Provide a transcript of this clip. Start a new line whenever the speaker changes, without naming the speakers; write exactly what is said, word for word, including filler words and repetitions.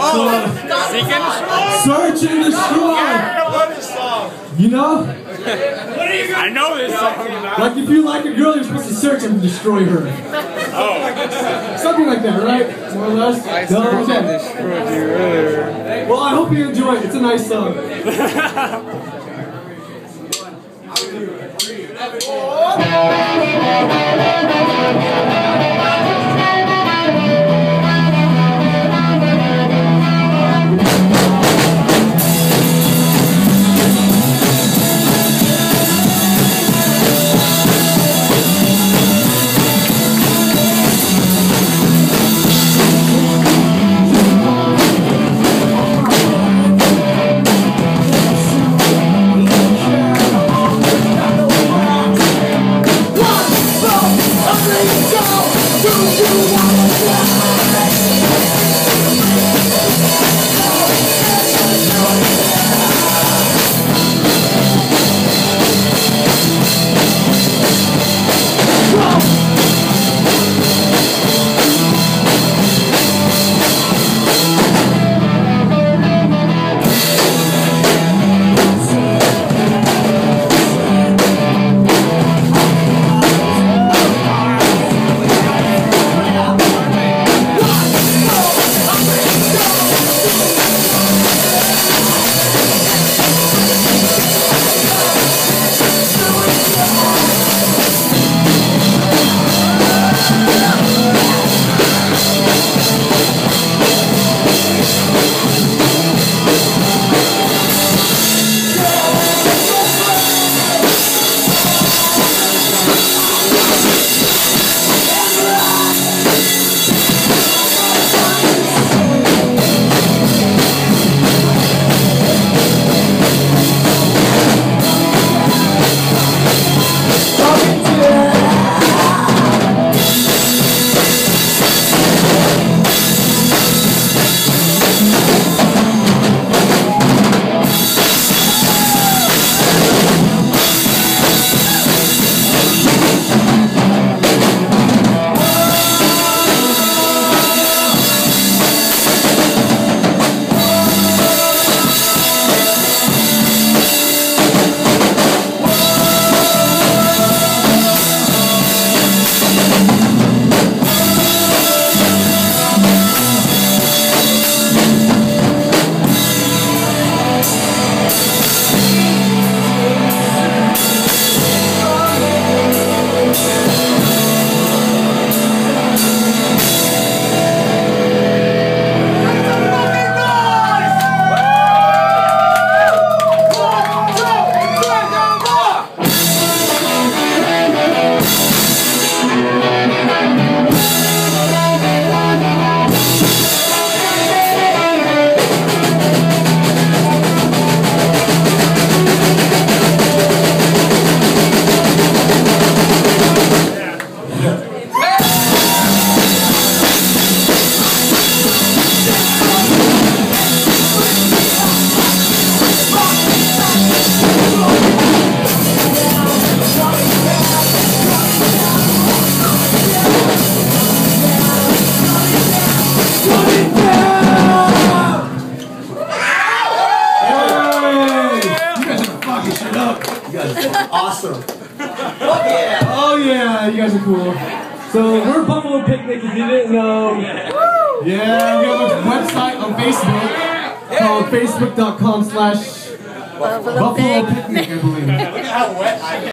Oh, Seek and Destroy?
Search and Destroy!
I love this song.
You know?
I know this song.
Like if you like a girl, you're supposed to search and destroy her.
Oh.
Something like that, right? More or less?
I
No,
searched
okay.
and destroyed you earlier.
Well, I hope you enjoy it. It's a nice song. Awesome. Oh yeah. Oh yeah, you guys are cool. So we're Buffalo Picnic if you didn't know. Yeah, we have a website on Facebook called facebook dot com slash Buffalo Picnic, I believe. Look at how wet I am.